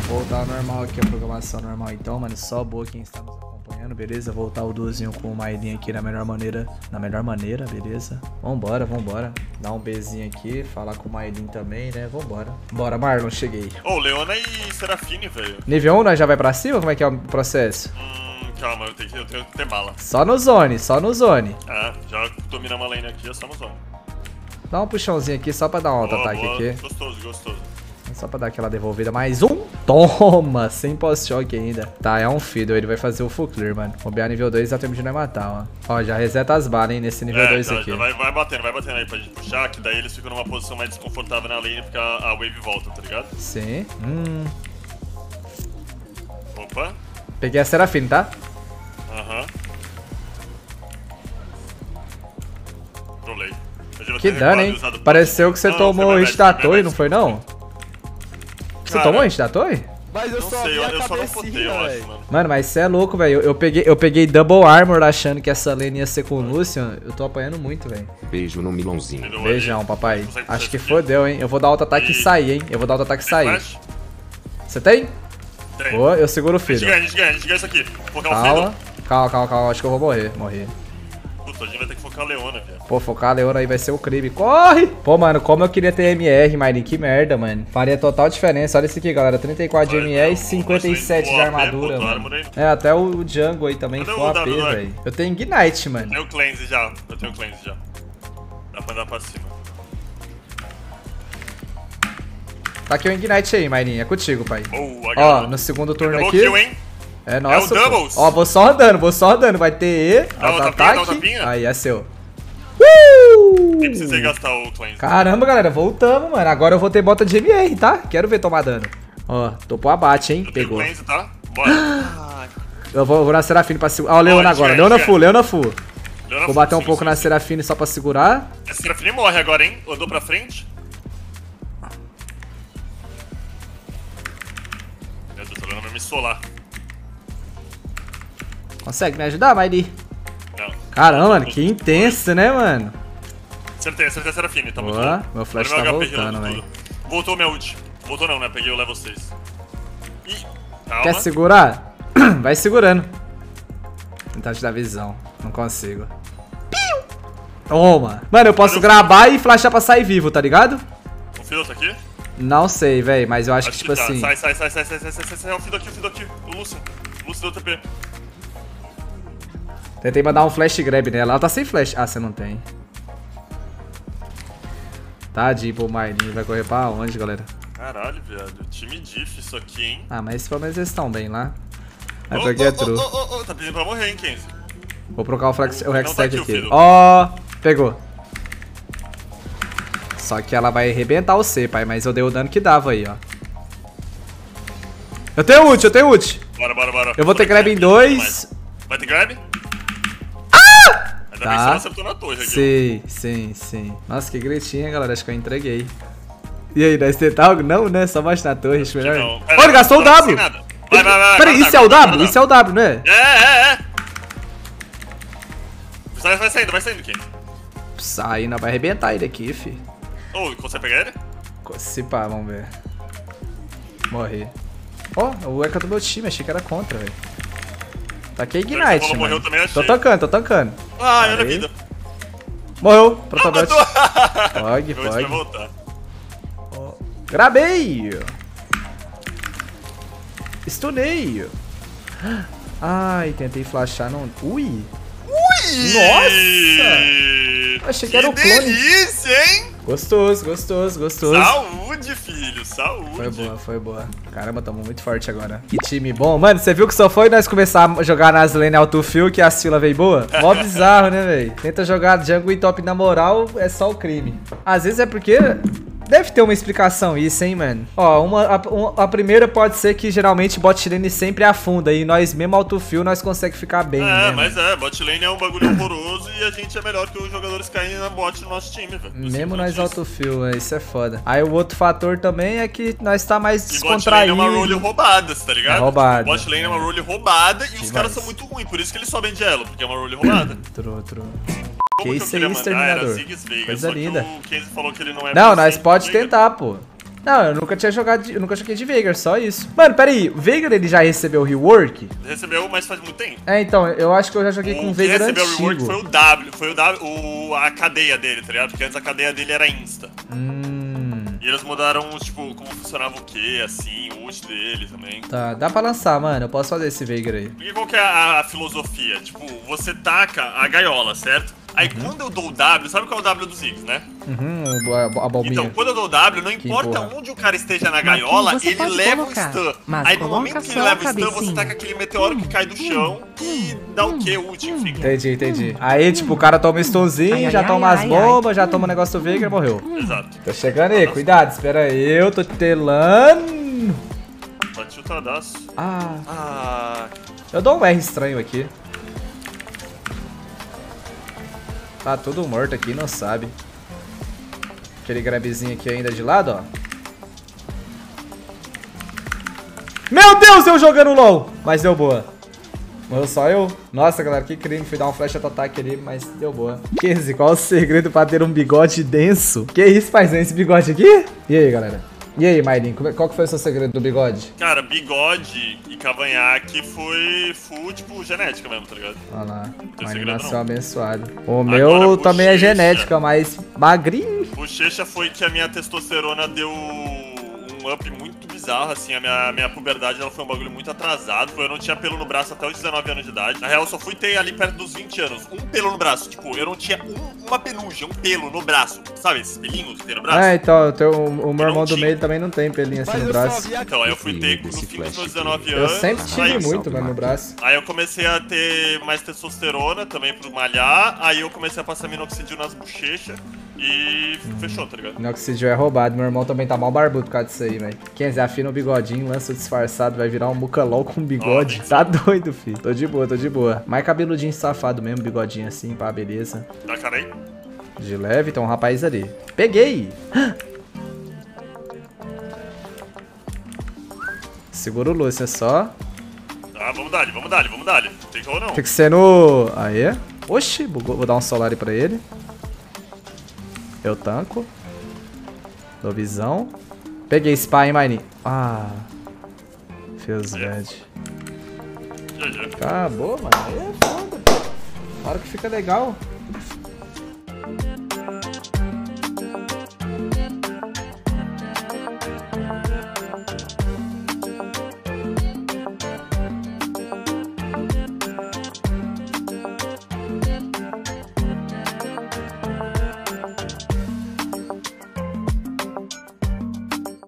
Voltar ao normal aqui, a programação normal então, mano. Só boa quem está nos acompanhando, beleza? Voltar o duozinho com o Maidin aqui na melhor maneira. Na melhor maneira, beleza? Vambora, vambora. Dar um Bzinho aqui, falar com o Maidin também, né? Vambora. Bora, Marlon, cheguei. Ô, Leona e Serafine, velho. Nível 1, nós já vai pra cima? Como é que é o processo? Calma, eu tenho que ter bala. Só no zone, só no zone. Ah, já dominamos uma lane aqui, é só no zone. Dá um puxãozinho aqui só pra dar um auto-ataque aqui. Gostoso, gostoso. Só pra dar aquela devolvida. Mais um. Toma! Sem pós-choque ainda. Tá, é um Fiddle. Ele vai fazer o full clear, mano. Bombear nível 2 dá tempo de não matar, ó. Ó, já reseta as balas, hein, nesse nível 2 aqui. Já vai batendo aí pra gente puxar, que daí eles ficam numa posição mais desconfortável na lane, porque a wave volta, tá ligado? Sim. Opa. Peguei a Serafine, tá? Aham. Trolei. Que dano, hein? Pareceu que você tomou o hit da torre, não foi não? Você tomou o hit da torre? Mas eu só vi a cabecinha, velho. Mano, mas você é louco, velho. Eu peguei double armor achando que essa lane ia ser com o Lucian. Eu tô apanhando muito, velho. Beijo no Milãozinho. Beijão, papai. Acho que fodeu, hein? Eu vou dar auto-ataque e sair, hein? Eu vou dar auto-ataque e sair. Você tem? Tem. Boa, eu seguro o filho. A gente ganha isso aqui. Focar o Calma. filho. Calma. Acho que eu vou morrer. Puta, a gente vai ter que focar a Leona, velho. Pô, focar a Leona aí vai ser o crime. Corre! Pô, mano, como eu queria ter MR, Maidin. Que merda, mano. Faria total diferença. Olha isso aqui, galera. 34 de MR e 57 de armadura, mano. É, até o Jungle aí também foi AP, velho. Eu tenho Ignite, mano. Eu tenho Cleanse já. Dá pra andar pra cima. Tá aqui o Ignite aí, Maidin. É contigo, pai. Ó, no segundo turno aqui. Kill, hein? É nosso. É o Doubles. Ó, vou só andando. Vai ter E, auto-ataque. Aí, é seu. Nem precisei gastar o Cleanse. Caramba, galera, voltamos, mano. Agora eu vou ter bota de MR, tá? Quero ver tomar dano. Ó, tô pro abate, hein? Pegou. Cleanse, tá? Bora. Eu vou na Serafine pra segurar. Ó, o Leona agora. Leona full. Vou bater um pouco na Serafine só pra segurar. A Serafine morre agora, hein? Andou pra frente. Meu Deus, a Leona vai me solar. Consegue me ajudar, Maidin? Não. Caramba, mano, que intenso, né, mano? Acertei a Serafine, tá muito Boa, bom. meu flash Olha tá HP voltando, velho. Voltou minha ult. Voltou não, né? Peguei o level 6. Ih, calma. Quer segurar? Vai segurando. Tentar te dar visão. Não consigo. Toma. Mano, eu posso gravar e flashar pra sair vivo, tá ligado? O Fiddle tá aqui? Não sei, velho, mas eu acho que tipo tá. assim... Sai. O Fiddle aqui. O Lucian deu TP. Tentei mandar um flash grab nela. Ela tá sem flash. Ah, você não tem. Tadinho, pô, o Maidin vai correr pra onde, galera? Caralho, viado. Time diff isso aqui, hein? Ah, mas pelo menos eles estão bem lá. Vai porque é true. Tá pedindo pra morrer, hein, Kenzie? Vou trocar o Hextech aqui. Ó, pegou. Só que ela vai arrebentar o C, pai. Mas eu dei o dano que dava aí, ó. Eu tenho ult. Bora. Eu vou ter grab em 2. Vai ter grab? Ainda bem que você não acertou na torre aqui. Sim. Nossa, que gritinha, galera. Acho que eu entreguei. E aí, nós tentar algo? Não, né? Só baixa na torre, acho melhor. Olha, ele gastou o W. Vai. Peraí, isso é o W? Isso é o W, não é? É. Vai saindo, Kenzie. Saindo, vai arrebentar ele aqui, fi. Consegue pegar ele? Se pá, vamos ver. Morri. Ó, o Eka do meu time, achei que era contra, velho. Taquei Ignite, mano. Tô tancando. Ah, olha a vida. Morreu, Protobot. Pog. Vai voltar. Grabei! Stunei! Ai, tentei flashar, não... Ui! Nossa! Achei que era o clone. Que delícia, hein? Gostoso. Saúde, filho, saúde. Foi boa. Caramba, tamo muito forte agora. Que time bom. Mano, você viu que só foi nós começar a jogar nas lane autofill que a Scylla veio boa? Mó bizarro, né, velho? Tenta jogar jungle e top na moral, é só o crime. Às vezes é porque... Deve ter uma explicação isso, hein, mano. Ó, a primeira pode ser que geralmente bot lane sempre afunda e nós mesmo autofill nós conseguimos ficar bem, né, mas bot lane é um bagulho horroroso e a gente é melhor que os jogadores caírem na bot no nosso time, velho. Mesmo nós autofill, isso é foda. Aí o outro fator também é que nós tá mais descontraído. Bot lane é uma role roubada, tá ligado? Roubada. Bot lane é uma role roubada e os caras são muito ruins, por isso que eles sobem de elo, porque é uma role roubada. True. Como que isso aí, exterminador. Coisa linda. O Kenzie falou que ele não é. Não, nós pode tentar, pô. Não, eu nunca tinha jogado, eu nunca joguei de Veigar, só isso. Mano, pera aí, o Veigar ele já recebeu o rework? Recebeu, mas faz muito tempo. É, então, eu acho que eu já joguei com o Veigar antigo. O que recebeu o rework foi a cadeia dele, tá ligado? Porque antes a cadeia dele era insta. E eles mudaram, tipo, como funcionava o quê, assim, o ult dele também. Tá, dá pra lançar, mano, eu posso fazer esse Veigar aí. Porque qual que é a filosofia? Tipo, você taca a gaiola, certo? Aí quando eu dou o W, sabe qual é o W dos Ziggs, né? A bombinha. Então, quando eu dou o W, não importa onde o cara esteja na gaiola, ele leva um stun. Aí no momento que ele leva o stun, você taca aquele meteoro que cai do chão e dá o quê? Ult, enfim. Entendi. Aí, tipo, o cara toma um stunzinho, já toma as bombas, já toma o negócio do Veigar e morreu. Exato. Tô chegando aí, cuidado, espera aí, eu tô telando. Pode chutadaço. Eu dou um R estranho aqui. Tá tudo morto aqui, não sabe. Aquele grabzinho aqui ainda de lado, ó. Meu Deus, eu jogando LOL! Mas deu boa. Morreu só eu? Nossa, galera, que crime. Fui dar um flash auto-ataque ali, mas deu boa. 15, qual o segredo pra ter um bigode denso? Que isso, paizão, esse bigode aqui? E aí, galera? E aí, Mairin, qual que foi o seu segredo do bigode? Cara, bigode e cavanhaque foi full, tipo, genética mesmo, tá ligado? Olha lá, Mairin nasceu abençoado. O meu também é genética, mas magrinho. Bochecha foi que a minha testosterona deu um up muito bizarro, assim, a minha puberdade ela foi um bagulho muito atrasado, eu não tinha pelo no braço até os 19 anos de idade. Na real, eu só fui ter ali perto dos 20 anos, um pelo no braço, tipo, eu não tinha uma penugem, um pelo no braço, sabe, esse pelinho que tem no braço? Então, o meu irmão do meio também não tem pelinho assim no braço. Então, aí eu fui ter no fim dos meus 19 anos. Eu sempre tive muito, mano, no braço. Aí eu comecei a ter mais testosterona também pro malhar, aí eu comecei a passar minoxidil nas bochechas e fechou, tá ligado? Minoxidil é roubado, meu irmão também tá mal barbudo por causa disso aí, velho. 15, afina o bigodinho, lança o disfarçado, vai virar um mucalol com bigode. Tá doido, filho. Tô de boa. Mais cabeludinho safado mesmo, bigodinho assim, pá, beleza. Dá cara aí. De leve, tem um rapaz ali. Peguei! Segura o Lúcio, só. Tá, vamos dar. Tem que ou não? Tem que ser no... Aê. Oxi, vou dar um solar pra ele. Eu tanco. Dou visão. Peguei spa, hein, Mine? Feels bad. GG. Acabou, mano. Aí é foda, pô. Na hora que fica legal.